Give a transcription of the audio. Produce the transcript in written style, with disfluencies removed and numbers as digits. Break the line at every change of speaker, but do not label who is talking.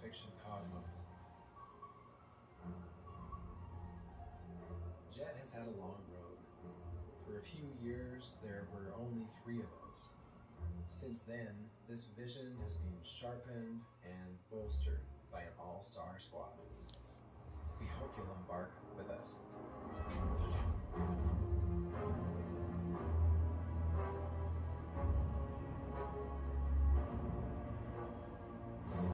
fiction cosmos. JETT has had a long road. For a few years, there were only 3 of us. Since then, this vision has been sharpened and bolstered by an all-star squad. We hope you'll embark with us.